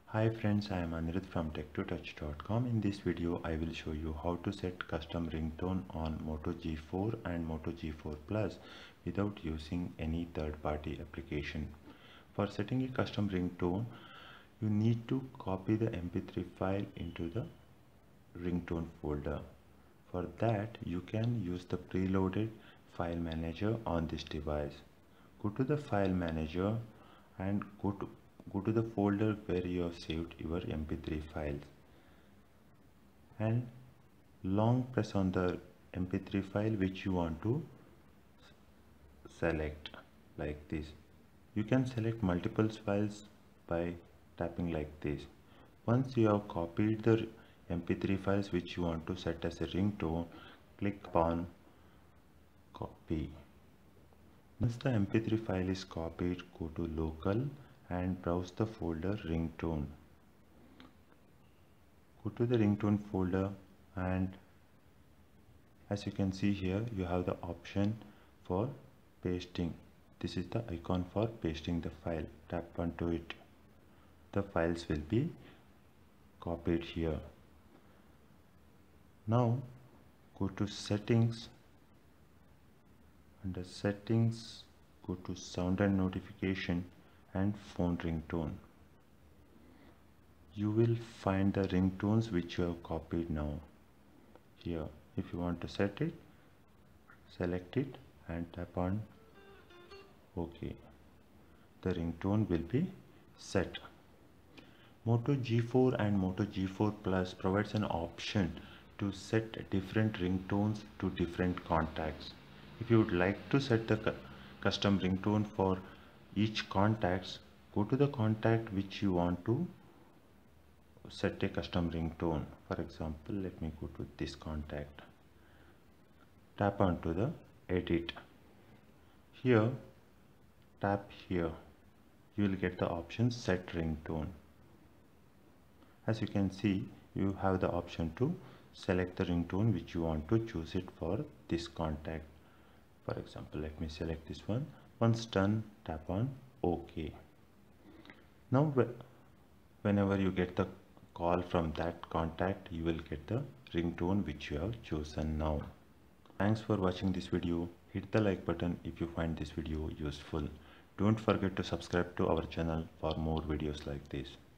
Hi friends, I am Anirudh from tech2touch.com. In this video, I will show you how to set custom ringtone on Moto G4 and Moto G4 Plus without using any third-party application. For setting a custom ringtone, you need to copy the MP3 file into the ringtone folder. For that, you can use the preloaded file manager on this device. Go to the file manager and go to the folder where you have saved your MP3 files and long press on the MP3 file which you want to select like this. You can select multiple files by tapping like this. Once you have copied the MP3 files which you want to set as a ringtone, click on copy. Once the MP3 file is copied, go to local and browse the folder ringtone. Go to the ringtone folder and as you can see here, you have the option for pasting. This is the icon for pasting the file. Tap onto it. The files will be copied here. Now go to settings. Under settings, go to sound and notification and phone ringtone. You will find the ringtones which you have copied now here. If you want to set it, select it and tap on OK. The ringtone will be set. Moto G4 and Moto G4 Plus provides an option to set different ringtones to different contacts. If you would like to set the custom ringtone for each contacts, go to the contact which you want to set a custom ringtone. For example, let me go to this contact. Tap onto the edit. Here, tap here. You will get the option set ringtone. As you can see, you have the option to select the ringtone which you want to choose it for this contact. For example, let me select this one. Once done, tap on OK. Now, whenever you get the call from that contact, you will get the ringtone which you have chosen now. Thanks for watching this video. Hit the like button if you find this video useful. Don't forget to subscribe to our channel for more videos like this.